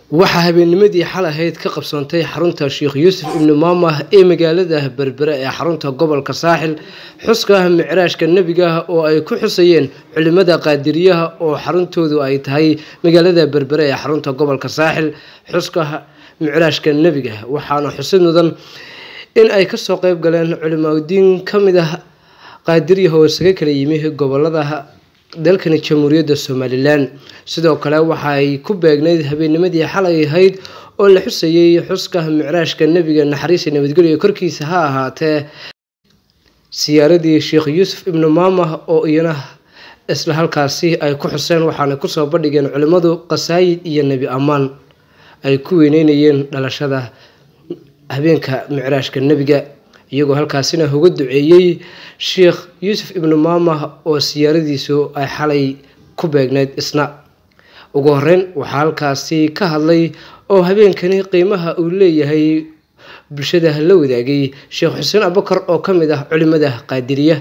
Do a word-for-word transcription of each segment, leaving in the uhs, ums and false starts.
waxaa habeennimadii xal ahayd ka qabsoontay xarunta Sheekh Yuusuf ibn Maamah ee magaalada Berbera ee xarunta gobolka Saaxil xuska micraashka nabiga oo ay ku xusayeen culimada qaadiriyaha oo xaruntoodu ay tahay magaalada Berbera ee xarunta gobolka Saaxil xuska micraashka nabiga waxaana xusid mudan in ay ka soo qayb galeen culimadiin kamid ah qaadiriyaha oo isaga kala yimid gobolada dalkan Jamhuuriyadda Soomaaliland sidoo kale waxa ay ku beegnayd habeennimadii xalay ahayd oo la xusayay xuska micraashka nabiga naxariis iyo nabadgelyo korkiisa ha ahaatee siyaaradii Sheekh Yuusuf ibn Maamah oo iyana isla halkaasi ay ku xuseen waxaana ku soo bandhigeen culimadu qasaayid iyo nabi amaan ay ku weyneynayeen dhalashada habeenka micraashka nabiga iyagoo halkaasina uga duceeyay Sheekh Yuusuf ibn Maamah oo siyaaradiisu ay xalay ku beegnayd isna ugu horreyn waxa halkaasi ka hadlay oo habeenkani qiimaha uu leeyahay bulshada la wadaagay Sheekh Xuseen Abubakar oo kamid ah culimada qaadiriya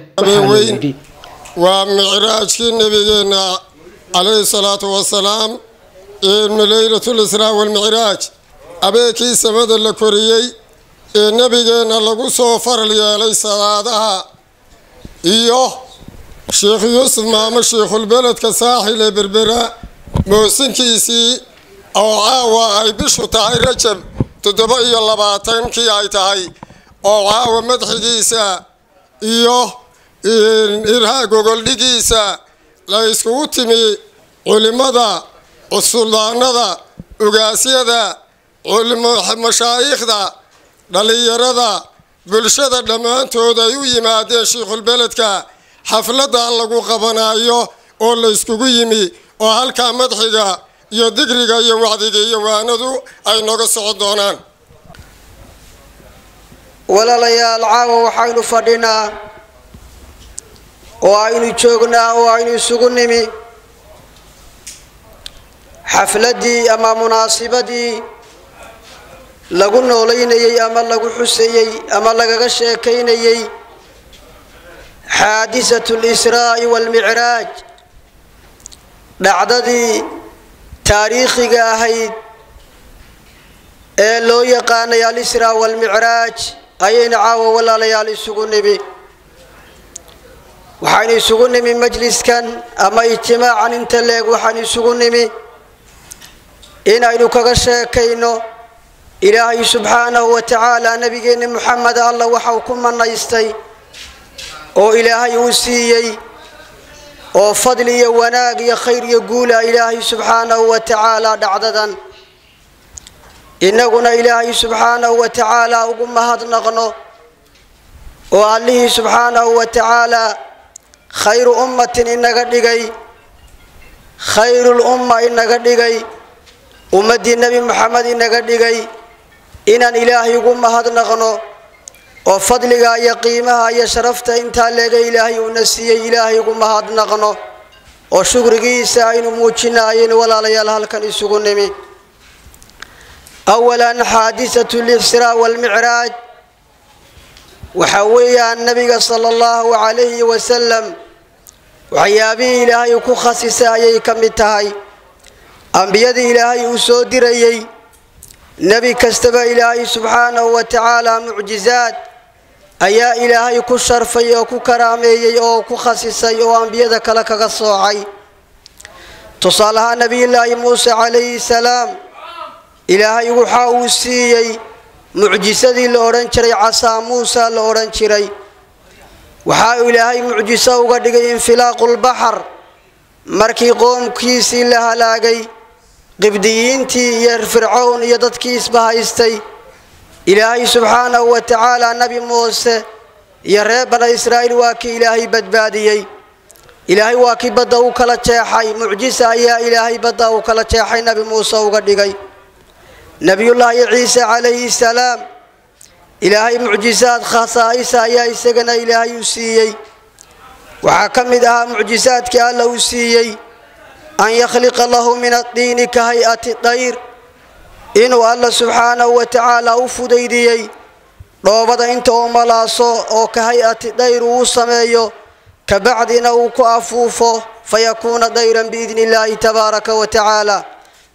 waa micraashkii nabigeena alayhi salaatu wasalaam ee laylatul israa wal micraaj abeekii samada la koriyay ee nabigeena lagu soo faral yeelay salaadaha iyo Sheekh Yuusuf Maamah Sheekhul Beledka Saaxil ee Berbera moosinkiisii oo caawa ay bishu tahay Rajab toddoba iyo labaatankii ay tahay oo caawa madxigiisa iyo irhaa gogoldhigiisa la iskugu timi culimada cusuldaanada ugaasyada mashaayikhda dhalinyarada bulshada dhammaantood ay u yimaadeen Sheekhul Beledka xafladda lagu qabanayo oo la iskugu yimi oo halka madxiga iyo digriga iyo wacdiga iyo waanadu ay noga socon doonaan walaalayaal caawa waxaynu fadhinaa oo aynu joognaa oo aynu isugu nimi xafladii ama munaasabadii lagu nooleynayay ama lagu xusayay ama lagaga sheekaynayay xaadisatul israa wal micraaj dhacdadii taariikhiga ahayd ee loo yaqaanay al israa wal micraaj ayayna caawa walaalayaal isugu nimi waxaan isugu nimi majliskan ama ijtimaacan inta leeg waxaan isugu nimi in aynu kaga sheekayno ilaahay subxaanahu wa tacaala nabigeena Muhammad Allah waxa uu ku manaystay oo ilaahay uu siiyay oo fadli iyo wanaag iyo khayr iyo guul ilaahay subxaanahu wa tacaala dhacdadan inaguna ilaahay subxaanahu wa tacaala ugu mahadnaqno oo Allahi subxaanahu wa tacaala khayru ummatin inaga dhigay khayrul umma inaga dhigay ummadii nabi Muhammad inaga dhigay inaan ilaahay ugu mahadnaqno oo fadliga iyo qiimaha iyo sharafta inta leega ilaahay uu nasiyay ilaahay ugu mahadnaqno oo shukrigiisa aynu muujinayeen walaalayaal halkan isugu nimi awalan xaadisatul israa wal micraaj waxa weeyaan nabiga sallallahu alayhi wa sallam waxyaabii ilaahay ku khasisay kamid tahay ambiyada ilaahay uu soo dirayay nabi kastaba ilaahay subhanahu wa ta'ala mu'jizaat ayaa ilaahay ku sharfay oo ku karaameeyay oo ku khasisay oo ambiyada kala kaga soocay tusaalaha nabi ilaahay Muuse alayhi salaam ilaahay waxa uu siiyay mu'jizadii la oran jiray Asa Muuse la oran jiray waxa ilaahay mu'jiza uga dhigay infilaaqul bahr markii qoomkiisii la halaagay qibdiyiintii iyo fircoon iyo dadkii isbahaystay ilaahay subhanahu wa ta'ala nabi Muuse iyo reer bani Israa'iil waa kii ilaahay badbaadiyay ilaahay waa kii badda uu kala jeexay mu'jiza ayaa ilaahay badda uu kala jeexay nabi Muuse uga dhigay nabiyullaahi Ciise alayhi salaam ilaahay mu'jizaad khasaa'is ayaa isagana ilaahay u siiyay waxa kamid ah mu'jizaadkii Allah uu siiyay an yakhliqa lahu min ad-din ka hay'ati ad-dayr inuu Allah subhanahu wa ta'ala u fudaydiyay dhoobada inta uu malaaso oo ka hay'ati ad-dayr uu sameeyo ka bacdina uu ku afuufo fayakuna dayran biidnillahi tabaaraka wa ta'ala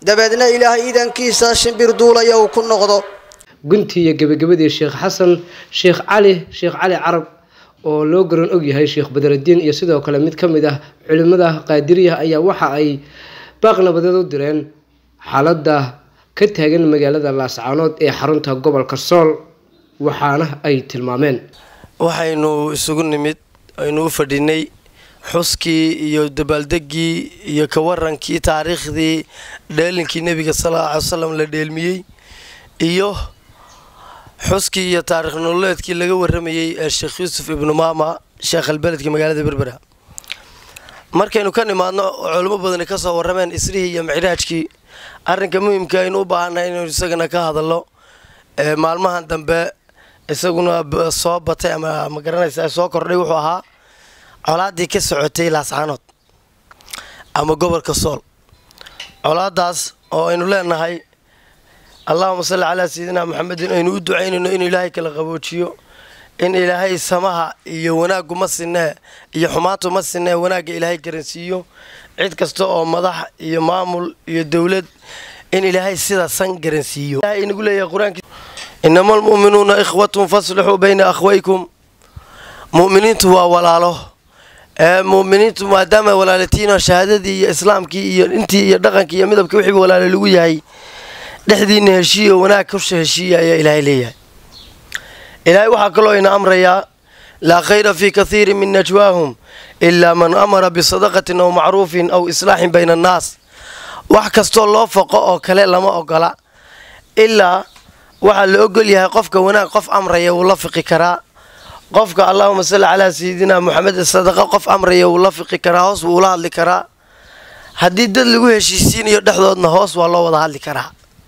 dabeedna ilaahay idankiisa shimbir duulaya uu ku noqdo. guntii iyo gabagabadii sheekh xasan sheekh cali sheekh cali carab oo loo garan og yahay sheekh Badruddin iyo sidoo kale mid ka mid ah culimada qaadiriyaha ayaa waxa ay baaq nabadeed u direen xaaladda ka taagan magaalada Laascaanood ee xarunta gobolka Sool waxaana ay tilmaameen waxaynu isugu nimid aynu u fadhinay xuskii iyo dabaaldegii iyo ka warankii taariikhdii dheelinkii nabiga sallallahu alayhi wasallam la dheelmiyay iyo xuskii iyo taariikh nololeedkii laga waramayay ee Sheekh Yuusuf ibn Maama Sheekh Albeledka magaalada Berbera markaynu ka nimaadno culimo badan ka soo warameen isrihi iyo micraajkii arrinka muhiimka ah in u baahanay inuu isagana ka hadallo ee maalmahan dambe isaguna soo batay ama ma garanaysaa soo kordhay wuxuu ahaa colaadii ka socotay Laascaanood ama gobolka Sool colaadaas oo aynu leenahay اللهم صل على سيدنا محمد إنه يدعين إنه إلهي كلا قبوتشيو إن إلهي سماها يوناق مسنة يحماط مسنة وناق إلهي كرنسيو عيد كستو مضح يمامل يدولد إن إلهي سيدا سن كرنسيو إن يقول يا قرآن إنما المؤمنون إخوة فاصلحوا بين أخويكم مؤمنين توا ولا له مؤمنين ما دام ولا لتينا شهادة دي إسلام كي أنت يدقن كي يمدب كي وحب ولا للوجهي dhexdiina heshiiyo wanaag ku heshiiya ayaa ilaahay leeyahay ilaahay waxa kale oo ina amraya la khayra fi kathir min najwaahum illa man amara bi sadaqatin aw ma'rufin aw islahin bayna an-nas wax kasto loo faqo oo kale lama ogola illa waxa la ogol yahay qofka wanaag qof amraya uu la fiqi karaa qofka Allahumma salli ala sayidina Muhammad sadaqa qof amraya uu la fiqi karaa hoos uu la hadli karaa hadii dad lagu heshiisiinayo dhexdoodna hoos waa loo wada hadli karaa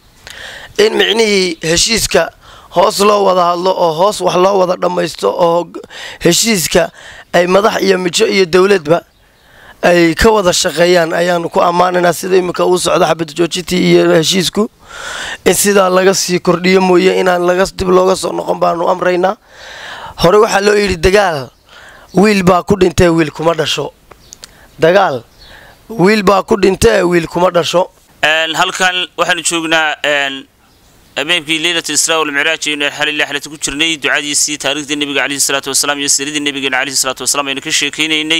in micnihii heshiiska hoos loo wada hadlo oo hoos wax loo wada dhamaysto oo heshiiska ay madax iyo mijo iyo dawladba ay ka wada shaqeeyaan ayaanu ku amaanaynaa sida imika uu socdo xabad joojintii iyo heshiisku in sida laga sii kordhiyo mooye inaan laga dib looga soo noqon baanu amraynaa hore waxa loo yiri dagaal wiil baa ku dhintay wiil kuma dhasho dagaal wiil baa ku dhintay wiil kuma dhasho een halkan waxaanu joognaa een أمامي ليلة الإسراء والمعراج إن حال الله حلت كل شرني دعاء يسي تاريخ النبي عليه الصلاة والسلام يسرد النبي عليه الصلاة والسلام إن كل شيء كيني إني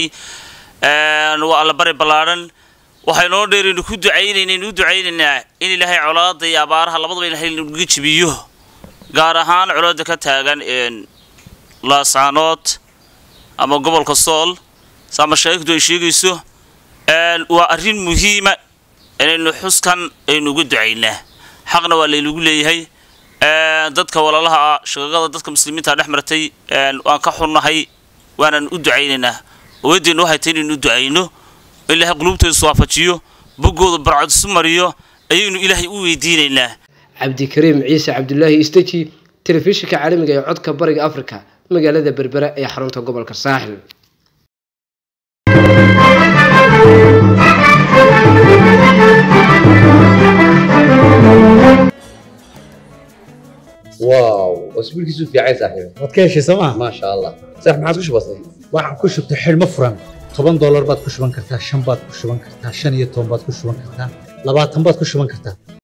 وعلى بر بلارن وحنور دير إنه كل دعين إنه دعين إن إن الله علاد يا بارها الله بضل إنه نجيش بيوه جارهان علاد كتاعن إن لاسعنات أما قبل كسول سام الشيخ دو يشيء يسوه وأرين مهمة إنه حس كان إنه قد دعينه حقنا ولا يقول لي هي ضدك ولا لها شغالة ضدك مسلمين تروح مرتي وأن كحرنا هي وأنا ندعينا ودي إنه هيتين ندعينه اللي هقلوبته الصوافيو بقول برعد سمريو أي إنه إلهي ويديننا عبد الكريم عيسى عبد الله يستجي تلفزيون كعالم جاي عد كبرق أفريقيا مجال بربرة يا حرمته قبل كالساحل واو واسبوع كيسو في عايز صاحبي waad ka heshay sooma ما شاء الله صح ما عاد وش بصي waxaan ku shubtay xilmo furan toban dollar baad ku shuban kartaa shan baad ku shuban kartaa shan iyo toban baad ku shuban kartaa labaatan baad ku shuban kartaa